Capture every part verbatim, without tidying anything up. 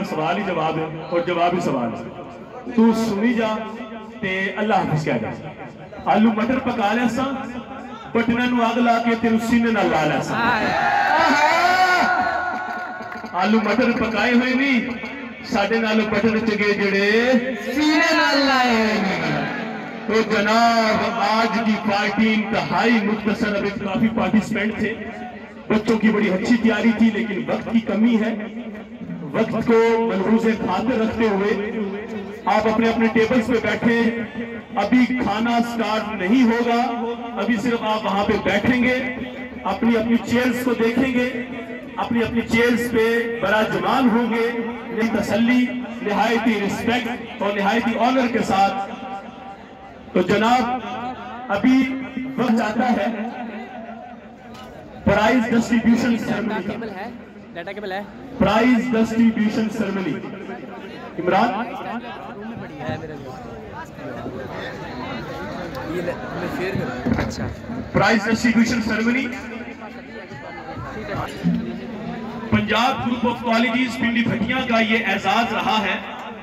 सवाल ही जवाब है और जवाब ही सवाल है। तू सुनी जा ते अल्लाह हाफिज कह दे। आलू मटर पका लिया सा बटना नू अग ला के तेरे सीने नाल ला लिया सा। आलू मटर पकाए हुए नहीं साडे नाल बटन चगे जड़े सीने नाल लाए। तो जनाब आज की पार्टी इंतहाई मुख्तसर, अभी काफी पार्टिसिपेंट थे, बच्चों की बड़ी अच्छी तैयारी थी लेकिन वक्त की कमी है। वक्त को मलहूज़े खातिर रखते हुए आप अपने अपने टेबल्स पे बैठे। अभी खाना स्टार्ट नहीं होगा, अभी सिर्फ आप वहां पे बैठेंगे, अपनी अपनी चेयर्स को देखेंगे, अपनी अपनी चेयर्स पे बड़ा जमान होंगे, तसल्ली, निहायती रिस्पेक्ट और निहायती ऑनर के साथ। तो जनाब अभी वक्त आता है प्राइज डिस्ट्रीब्यूशन सेरेमनी है। डाटा केबल है। प्राइज डिस्ट्रीब्यूशन सेरेमनी इमरान अच्छा prize distribution ceremony Punjab group of colleges Pindi Bhattian का ये एजाज रहा है।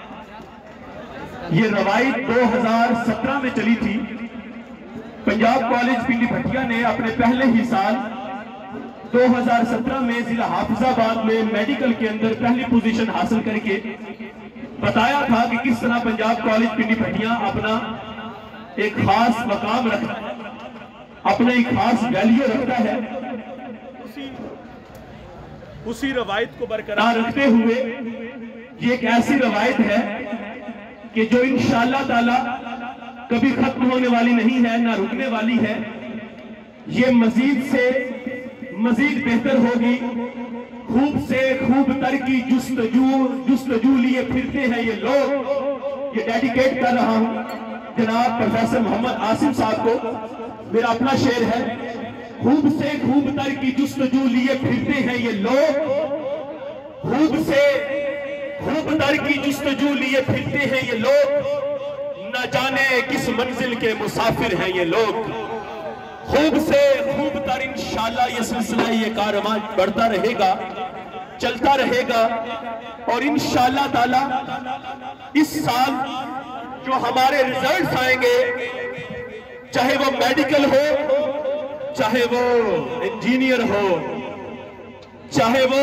ये रवायत दो हज़ार सत्रह में चली थी। पंजाब कॉलेज पिंडी भटिया ने अपने पहले ही साल दो हज़ार सत्रह में जिला हाफिजाबाद में मेडिकल के अंदर पहली पोजीशन हासिल करके बताया था कि किस तरह पंजाब कॉलेज पिंडी भटिया अपना एक खास मकाम रखता है, अपना एक खास वैल्यू रखता है। उसी उसी रवायत को बरकरार रखते हुए ये एक ऐसी रवायत है कि जो इंशाअल्लाह ताला कभी खत्म होने वाली नहीं है, ना रुकने वाली है। ये मजीद से मजीद बेहतर होगी। खूब से खूब तर की जुस्तजू जुस्तजू लिए फिरते हैं ये लोग। ये डेडिकेट कर रहा हूं जनाब प्रोफेसर मोहम्मद आसिम साहब को। मेरा अपना शेर है, खूब से खूब तर की जुस्तजू लिए फिरते हैं ये लोग। खूब से खूब तर की जुस्तजू लिए फिरते हैं ये लोग। न जाने किस मंजिल के मुसाफिर हैं ये लोग। खूब से खूब तर इंशाअल्लाह ये सिलसिला ये कारवां बढ़ता रहेगा, चलता रहेगा। और इंशाअल्लाह ताला इस साल जो हमारे रिजल्ट्स आएंगे, चाहे वो मेडिकल हो, चाहे वो इंजीनियर हो, चाहे वो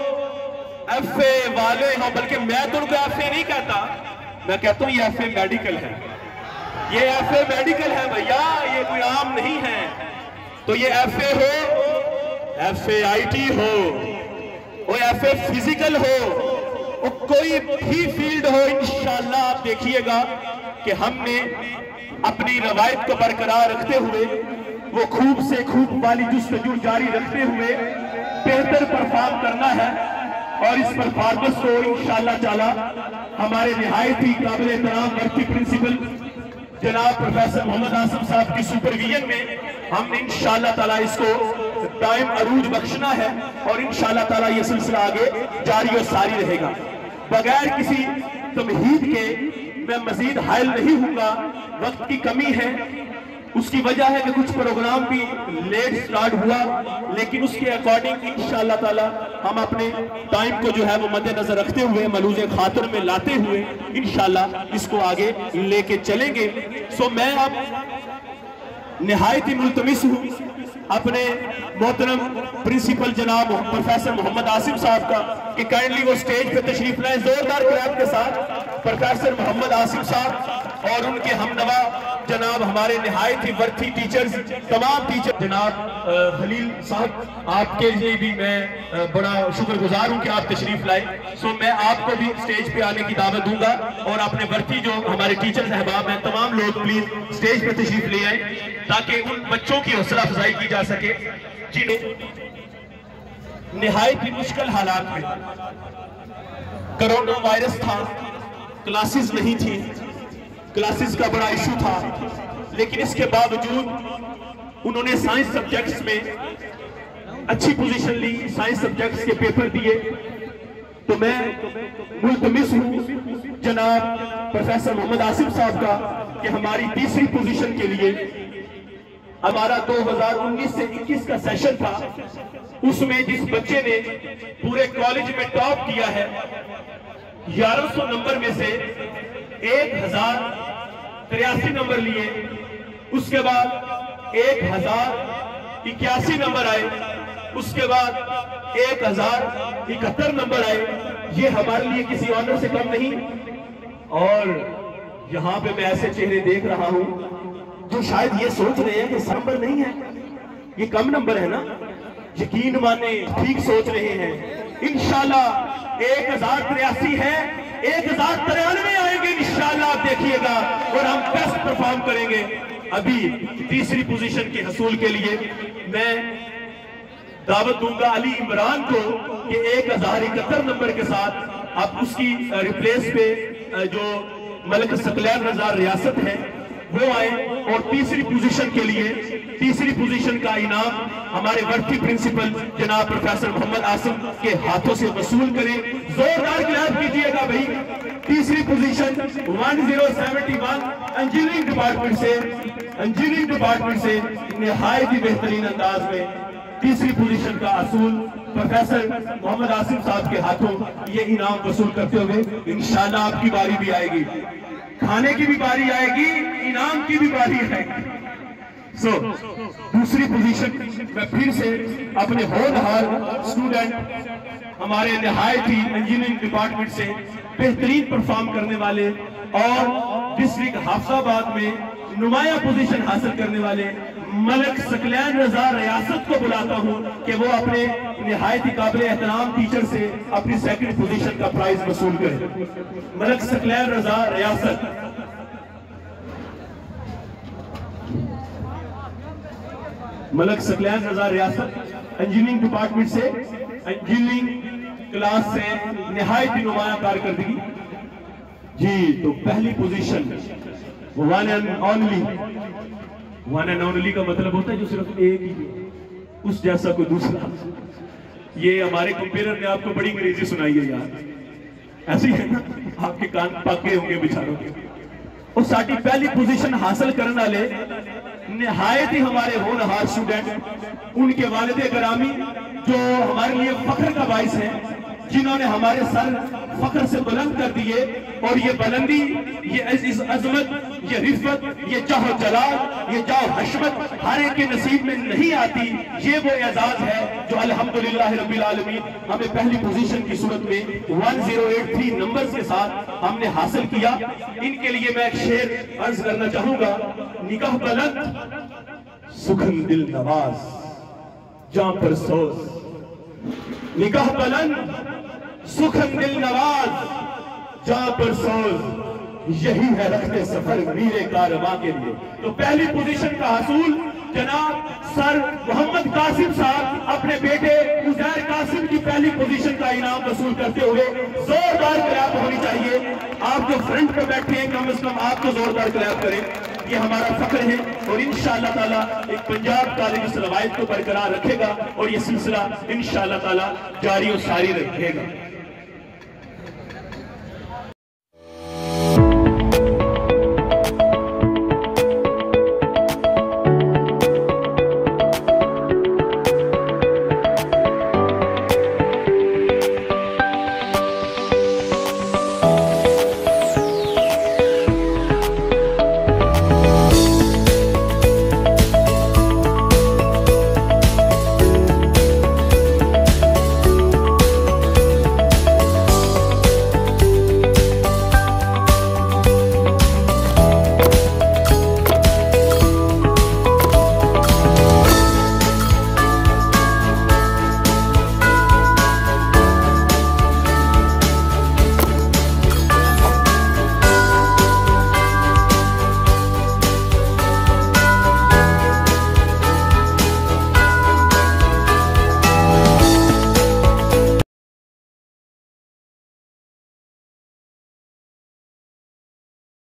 एफ ए वाले हो, बल्कि मैं तो उनको एफ ए नहीं कहता, मैं कहता हूं ये एफ ए मेडिकल है। ये एफ ए मेडिकल है भैया, ये कोई आम नहीं है। तो ये एफ ए हो, एफ ए आई टी हो, वो एफ ए फिजिकल हो, वो कोई भी फील्ड हो, इंशाअल्लाह आप देखिएगा कि हमने अपनी रवायत को बरकरार रखते हुए, वो खूब से खूब वाली जुस्तजू जारी रखते हुए बेहतर परफॉर्म करना है। और इस परफॉर्मेंस को इंशाअल्लाह ताला हमारे निहायत ही काबिल एहतराम वर्ती प्रिंसिपल जनाब प्रोफेसर मोहम्मद आसिम साहब की सुपरविजन में हमने इंशाअल्लाह ताला इसको दायम अरूज बख्शना है। और इंशाअल्लाह ताला ये सिलसिला आगे जारी और सारी रहेगा। बगैर किसी तमहीद के मैं मजीद हायल नहीं हूंगा, वक्त की कमी है। उसकी वजह है कि कुछ प्रोग्राम भी लेट स्टार्ट हुआ, लेकिन उसके अकॉर्डिंग इंशाअल्लाह ताला हम अपने टाइम को जो है वो मद्देनजर रखते हुए, मलूज़े खातिर में लाते हुए इंशाअल्लाह इसको आगे लेके चलेंगे। सो मैं अब निहायत ही मुल्तमिस हूँ अपने मोहतरम प्रिंसिपल जनाब प्रोफेसर मोहम्मद आसिम साहब का कि काइंडली वो स्टेज पे तशरीफ लाएं जोरदार क्लैप के साथ। प्रोफेसर मोहम्मद आसिम साहब और उनके हमनवा जनाब हमारे निहायत ही वर्थी टीचर्स, तमाम टीचर जनाब खलील साहब, आपके लिए भी मैं बड़ा शुक्रगुजार हूं कि आप तशरीफ लाए। सो मैं आपको भी स्टेज पे आने की दावत दूंगा और अपने वर्थी जो हमारे टीचर अहबाब हैं तमाम लोग प्लीज स्टेज पे तशरीफ ले आए ताकि उन बच्चों की हौसला अफजाई की जा सके जिन्हें निहायत ही मुश्किल हालात में, कोरोना वायरस था, क्लासेस नहीं थी, क्लासेस का बड़ा इशू था, लेकिन इसके बावजूद उन्होंने साइंस सब्जेक्ट्स में अच्छी पोजीशन ली, साइंस सब्जेक्ट्स के पेपर दिए। तो मैं मुल्तमिस हूँ जनाब प्रोफेसर मोहम्मद आसिफ साहब का कि हमारी तीसरी पोजीशन के लिए हमारा दो हज़ार उन्नीस से इक्कीस का सेशन था, उसमें जिस बच्चे ने पूरे कॉलेज में टॉप किया है ग्यारह सौ नंबर में से एक हजार तिरासी नंबर लिए, उसके बाद एक हजार इक्यासी नंबर आए, उसके बाद एक हजार इकहत्तर नंबर आए। ये हमारे लिए किसी ऑनर से कम नहीं। और यहां पे मैं ऐसे चेहरे देख रहा हूं जो शायद ये सोच रहे हैं कि इस नंबर नहीं है, ये कम नंबर है ना। यकीन माने ठीक सोच रहे हैं। इंशाल्लाह एक हजार तिरासी है, एक हजार तिरानवे आएंगे इंशाल्लाह, आप देखिएगा, और हम बेस्ट परफॉर्म करेंगे। अभी तीसरी पोजीशन के हसूल के लिए मैं दावत दूंगा अली इमरान को कि एक हजार इकहत्तर नंबर के साथ अब उसकी रिप्लेस पे जो मलिक सकलैन रजा रियासत है वो आए, और तीसरी पोजीशन के लिए तीसरी पोजीशन का इनाम हमारे वर्ती प्रिंसिपल जनाब प्रोफेसर मोहम्मद आसिम के हाथों से वसूल करें। जोरदार क्लैप कीजिएगा भाई। तीसरी position one zero seventy one engineering department से इंजीनियरिंग डिपार्टमेंट से निहायत ही बेहतरीन अंदाज में तीसरी पोजीशन का असूल प्रोफेसर मोहम्मद आसिम साहब के हाथों ये इनाम वसूल करते हुए इंशाल्लाह आपकी बारी भी आएगी, खाने की भी बारी आएगी, इनाम की भी बारी आएगी। सो so, दूसरी पोजीशन में फिर से अपने होनहार स्टूडेंट हमारे निहायत ही इंजीनियरिंग डिपार्टमेंट से बेहतरीन परफॉर्म करने वाले और डिस्ट्रिक्ट हाफिजाबाद में नुमाया पोजीशन हासिल करने वाले मलिक सकलैन रजा रियासत को बुलाता हूं कि वो अपने निहायत ही काबिल एहतराम टीचर से अपनी सेकंड पोजीशन का प्राइज वसूल करें। मलिक सकलैन रजा रियासत। मलिक सकलैन रजा रियासत इंजीनियरिंग डिपार्टमेंट से इंजीनियरिंग क्लास से निहायत ही नुमाया कारकर्दगी जी। तो पहली position one and only, one and only का मतलब होता है जो सिर्फ एक ही, उस जैसा कोई दूसरा। ये हमारे कंपेयर ने आपको बड़ी अंग्रेजी सुनाई है यार, ऐसे ही है ना, आपके कान पक्के होंगे बेचारों के। और साडी पहली पोजीशन हासिल करने वाले निहायत ही हमारे होनहार स्टूडेंट, उनके वालिद ग्रामी जो हमारे लिए फख्र का बाइस है, जिन्होंने हमारे सर फख्र से बुलंद कर दिए। और ये बुलंदी, ये इस अजमत, ये रिफत, ये चाहो जलाल, ये चाहो हशमत हर एक के नसीब में नहीं आती। ये वो एजाज है जो अल्हम्दुलिल्लाह रब्बिल आलमीन हमें पहली पोजीशन की सूरत में एक सौ तिरासी नंबर्स के साथ हमने हासिल किया। इनके लिए मैं एक शेर अर्ज करना चाहूंगा। निकाह बुलंद सुखन दिल नवाज जहां पर सोज, निकाह बुलंद सुखन दिल नवाज जहां पर सोज, यही है रखते सफर मीरे कारवां के लिए। तो पहली पोजीशन का हासूल जनाब सर मोहम्मद कासिम साहब अपने बेटे उजैर कासिम की पहली पोजीशन का इनाम वसूल करते हुए जोरदार क्लैप होनी चाहिए। आप जो फ्रंट पे बैठे हैं कम से कम आप तो जोरदार क्लैप करें, ये हमारा फख्र है। और इंशाअल्लाह ताला एक पंजाब कॉलेज इस रवायत को बरकरार रखेगा और ये सिलसिला इंशाअल्लाह ताला जारी और सारी रहेगा।